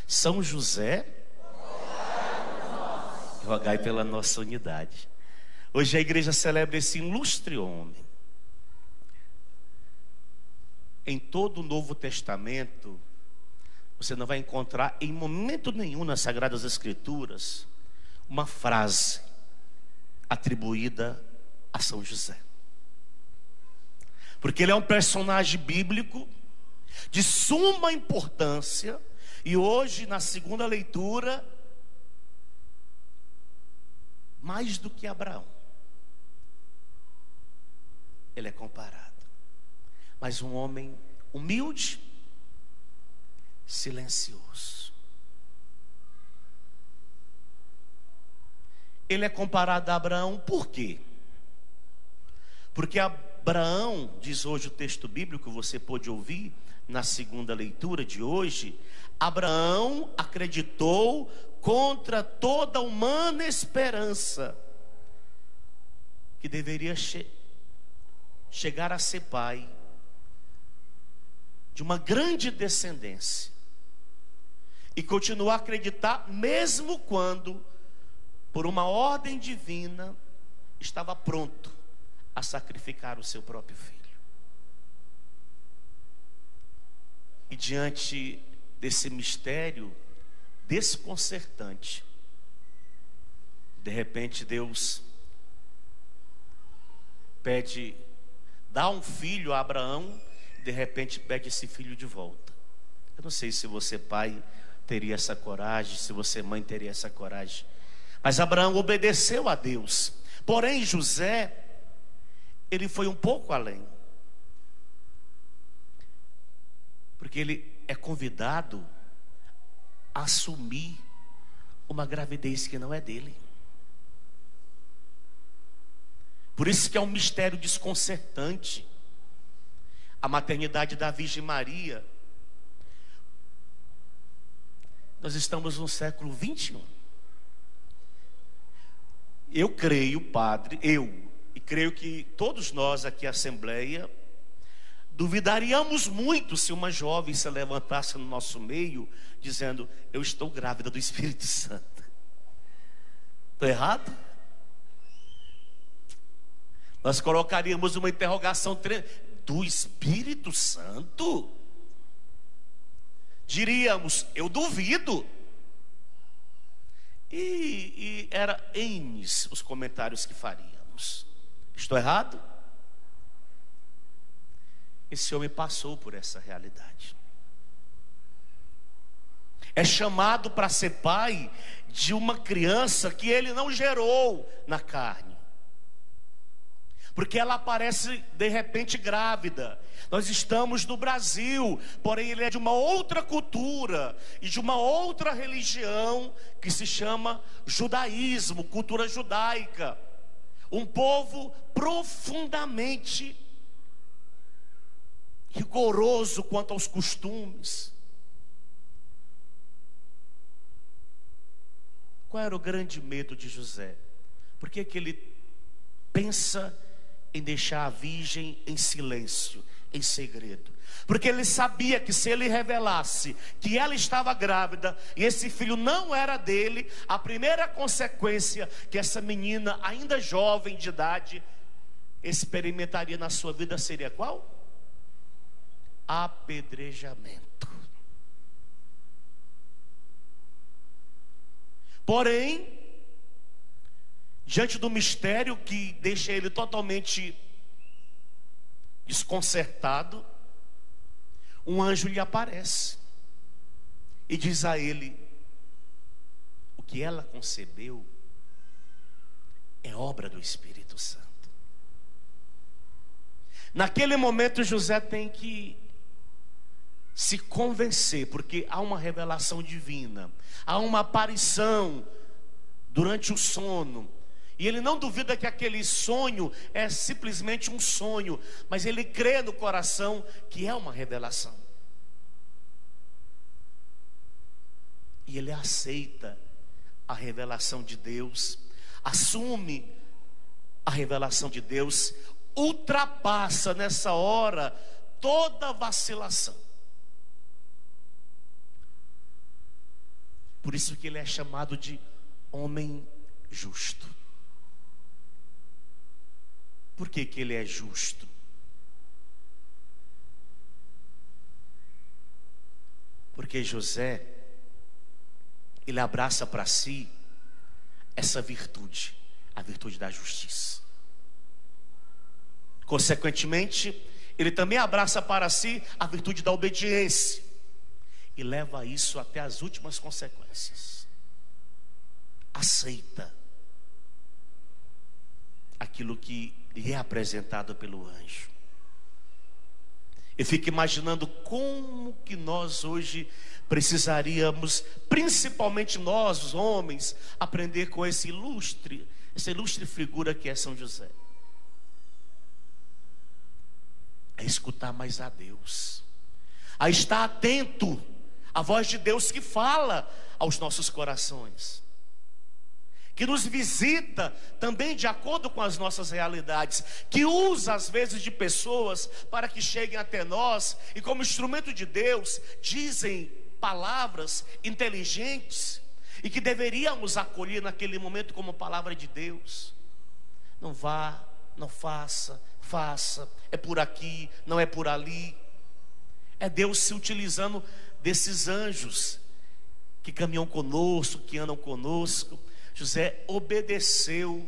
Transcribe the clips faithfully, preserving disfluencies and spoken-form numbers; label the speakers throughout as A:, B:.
A: São José, rogai pela nossa unidade. Hoje a igreja celebra esse ilustre homem. Em todo o Novo Testamento, você não vai encontrar em momento nenhum nas Sagradas Escrituras uma frase atribuída a São José, porque ele é um personagem bíblico de suma importância. E hoje, na segunda leitura, mais do que Abraão, ele é comparado. Mas um homem humilde, silencioso. Ele é comparado a Abraão por quê? Porque Abraão, diz hoje o texto bíblico, você pôde ouvir na segunda leitura de hoje, Abraão acreditou contra toda humana esperança que deveria che- chegar a ser pai de uma grande descendência, e continuar a acreditar mesmo quando, por uma ordem divina, estava pronto a sacrificar o seu próprio filho. E diante desse mistério desconcertante, de repente Deus pede, dá um filho a Abraão, de repente pede esse filho de volta. Eu não sei se você, pai, teria essa coragem, se você, mãe, teria essa coragem. Mas Abraão obedeceu a Deus. Porém, José, ele foi um pouco além, porque ele é convidado a assumir uma gravidez que não é dele. Por isso que é um mistério desconcertante a maternidade da Virgem Maria. Nós estamos no século vinte e um. Eu creio, padre, eu, e creio que todos nós aqui, a Assembleia, duvidaríamos muito se uma jovem se levantasse no nosso meio, dizendo: eu estou grávida do Espírito Santo. Estou errado? Nós colocaríamos uma interrogação do Espírito Santo? Diríamos: eu duvido. E, e era enes os comentários que faríamos. Estou errado? Esse homem passou por essa realidade. É chamado para ser pai de uma criança que ele não gerou na carne, porque ela aparece de repente grávida. Nós estamos no Brasil, porém ele é de uma outra cultura e de uma outra religião que se chama judaísmo, cultura judaica. Um povo profundamente rigoroso quanto aos costumes. Qual era o grande medo de José? Por que que ele pensa em deixar a virgem em silêncio, em segredo? Porque ele sabia que se ele revelasse que ela estava grávida e esse filho não era dele, a primeira consequência que essa menina, ainda jovem de idade, experimentaria na sua vida seria qual? Apedrejamento. Porém, diante do mistério que deixa ele totalmente desconcertado, um anjo lhe aparece e diz a ele: o que ela concebeu é obra do Espírito Santo. Naquele momento José tem que se convencer, porque há uma revelação divina, há uma aparição durante o sono, e ele não duvida que aquele sonho é simplesmente um sonho, mas ele crê no coração que é uma revelação, e ele aceita a revelação de Deus, assume a revelação de Deus, ultrapassa nessa hora toda vacilação. Por isso que ele é chamado de homem justo. Por que que ele é justo? Porque José, ele abraça para si essa virtude, a virtude da justiça. Consequentemente, ele também abraça para si a virtude da obediência e leva isso até as últimas consequências. Aceita aquilo que lhe é apresentado pelo anjo. Eu fico imaginando como que nós hoje precisaríamos, principalmente nós, os homens, aprender com esse ilustre, essa ilustre figura que é São José. É escutar mais a Deus, a estar atento à voz de Deus que fala aos nossos corações, que nos visita também de acordo com as nossas realidades, que usa às vezes de pessoas para que cheguem até nós e como instrumento de Deus dizem palavras inteligentes e que deveríamos acolher naquele momento como palavra de Deus. Não vá, não faça, faça, é por aqui, não é por ali. É Deus se utilizando desses anjos que caminham conosco, que andam conosco. José obedeceu,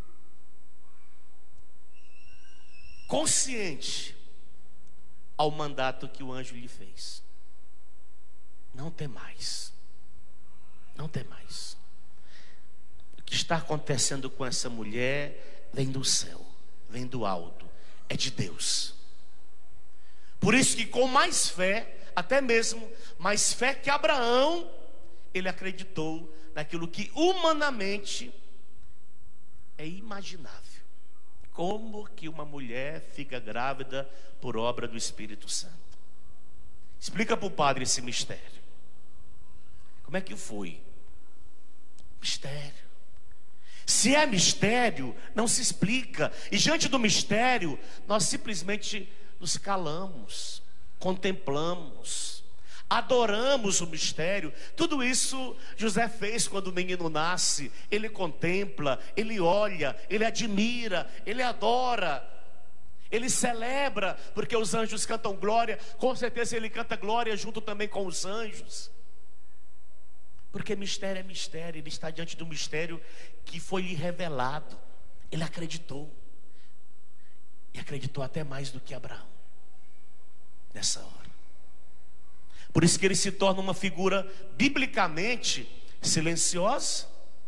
A: consciente ao mandato que o anjo lhe fez. Não tem mais, não tem mais. O que está acontecendo com essa mulher vem do céu, vem do alto, é de Deus. Por isso que com mais fé, até mesmo mais fé que Abraão, ele acreditou naquilo que humanamente é imaginável. Como que uma mulher fica grávida por obra do Espírito Santo? Explica para o padre esse mistério. Como é que foi? Mistério. Se é mistério, não se explica. E diante do mistério, nós simplesmente nos calamos, contemplamos, adoramos o mistério. Tudo isso José fez quando o menino nasce. Ele contempla, ele olha, ele admira, ele adora, ele celebra, porque os anjos cantam glória. Com certeza ele canta glória junto também com os anjos, porque mistério é mistério. Ele está diante do mistério que foi lhe revelado. Ele acreditou, e acreditou até mais do que Abraão nessa hora. Por isso que ele se torna uma figura biblicamente silenciosa,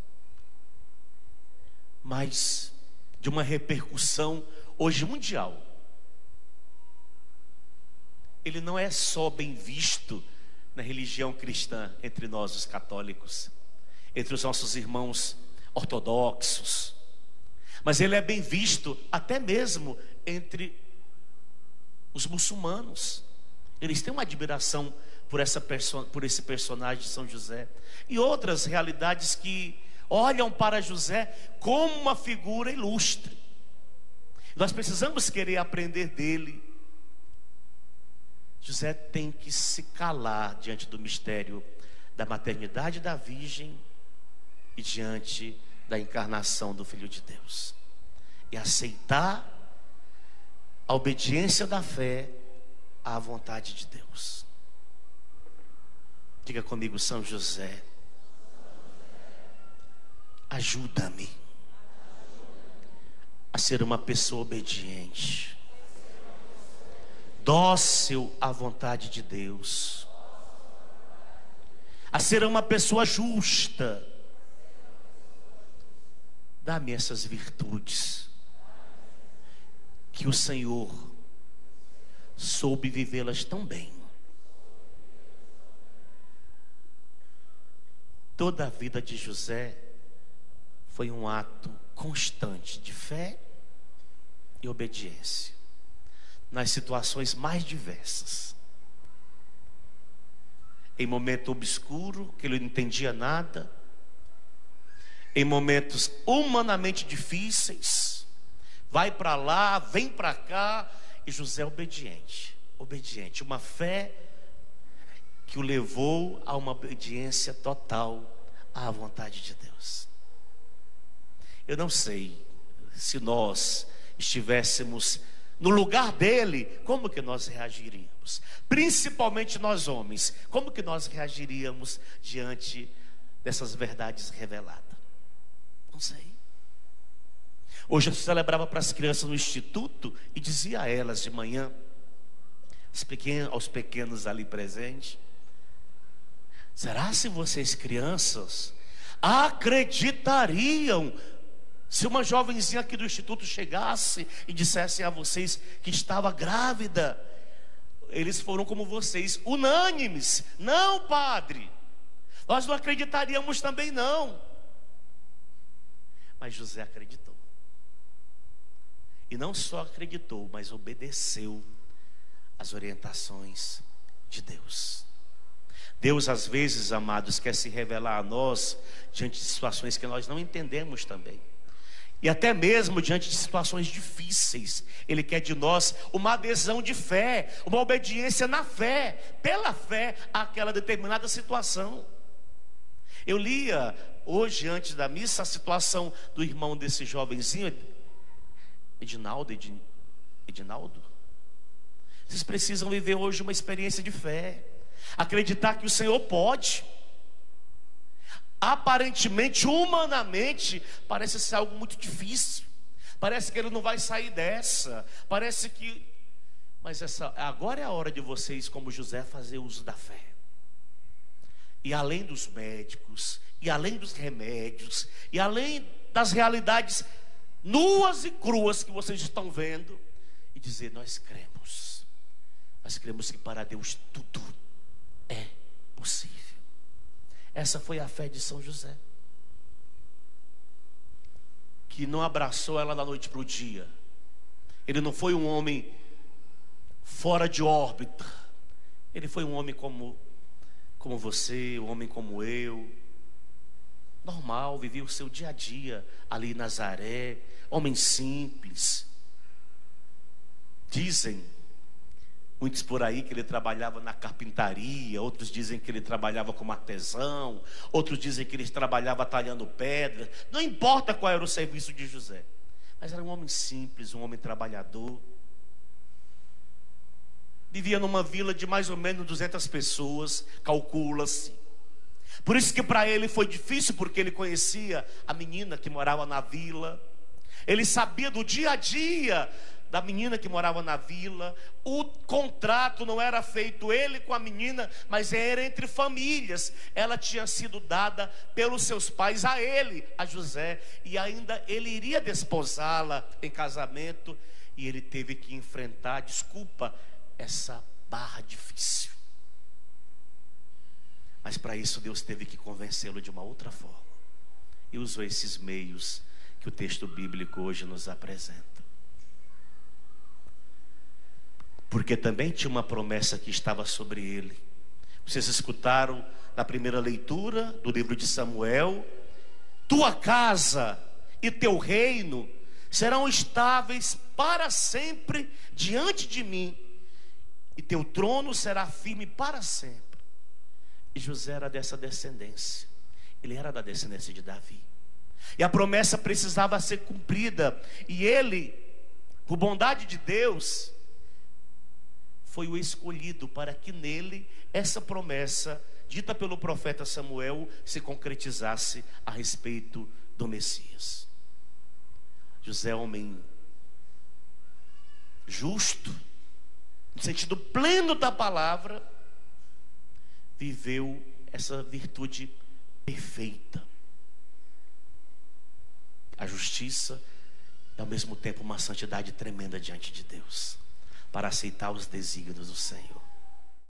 A: mas de uma repercussão hoje mundial. Ele não é só bem visto na religião cristã entre nós os católicos, entre os nossos irmãos ortodoxos, mas ele é bem visto até mesmo entre os muçulmanos. Eles têm uma admiração por, essa perso- por esse personagem de São José, e outras realidades que olham para José como uma figura ilustre. Nós precisamos querer aprender dele. José tem que se calar diante do mistério da maternidade da Virgem e diante da encarnação do Filho de Deus, e aceitar a obediência da fé à vontade de Deus. Diga comigo: São José, ajuda-me a ser uma pessoa obediente, dócil à vontade de Deus, a ser uma pessoa justa. Dá-me essas virtudes que o Senhor soube vivê-las tão bem. Toda a vida de José foi um ato constante de fé e obediência, nas situações mais diversas. Em momento obscuro, que ele não entendia nada, em momentos humanamente difíceis, vai para lá, vem para cá, e José obediente, obediente, uma fé que o levou a uma obediência total à vontade de Deus. Eu não sei se nós estivéssemos no lugar dele, como que nós reagiríamos? Principalmente nós homens, como que nós reagiríamos diante dessas verdades reveladas? Não sei. Hoje eu celebrava para as crianças no instituto e dizia a elas de manhã, aos pequenos, aos pequenos ali presentes: será se vocês crianças acreditariam se uma jovenzinha aqui do instituto chegasse e dissesse a vocês que estava grávida? Eles foram como vocês, unânimes: não, padre, nós não acreditaríamos também não. Mas José acreditou. E não só acreditou, mas obedeceu às orientações de Deus. Deus, às vezes, amados, quer se revelar a nós diante de situações que nós não entendemos também. E até mesmo diante de situações difíceis, Ele quer de nós uma adesão de fé, uma obediência na fé, pela fé àquela determinada situação. Eu lia hoje, antes da missa, a situação do irmão desse jovenzinho, Edinaldo, Edin, Edinaldo. Vocês precisam viver hoje uma experiência de fé, acreditar que o Senhor pode. Aparentemente, humanamente, parece ser algo muito difícil, parece que ele não vai sair dessa, parece que... Mas essa, agora é a hora de vocês, como José, fazer uso da fé. E além dos médicos, e além dos remédios, e além das realidades nuas e cruas que vocês estão vendo, e dizer: nós cremos, nós cremos que para Deus tudo é possível. Essa foi a fé de São José, que não abraçou ela da noite para o dia. Ele não foi um homem fora de órbita. Ele foi um homem como, como você, um homem como eu, normal, vivia o seu dia a dia ali em Nazaré, homem simples. Dizem muitos por aí que ele trabalhava na carpintaria, outros dizem que ele trabalhava como artesão, outros dizem que ele trabalhava talhando pedras. Não importa qual era o serviço de José, mas era um homem simples, um homem trabalhador. Vivia numa vila de mais ou menos duzentas pessoas, calcula-se. Por isso que para ele foi difícil, porque ele conhecia a menina que morava na vila. Ele sabia do dia a dia da menina que morava na vila. O contrato não era feito ele com a menina, mas era entre famílias. Ela tinha sido dada pelos seus pais a ele, a José, e ainda ele iria desposá-la em casamento. E ele teve que enfrentar, desculpa, essa barra difícil. Mas para isso Deus teve que convencê-lo de uma outra forma, e usou esses meios que o texto bíblico hoje nos apresenta. Porque também tinha uma promessa que estava sobre ele. Vocês escutaram na primeira leitura do livro de Samuel: tua casa e teu reino serão estáveis para sempre diante de mim, e teu trono será firme para sempre. E José era dessa descendência, ele era da descendência de Davi, e a promessa precisava ser cumprida. E ele, por bondade de Deus, foi o escolhido para que nele essa promessa dita pelo profeta Samuel se concretizasse a respeito do Messias. José, homem justo, no sentido pleno da palavra, viveu essa virtude perfeita, a justiça e ao mesmo tempo uma santidade tremenda diante de Deus, para aceitar os desígnios do Senhor.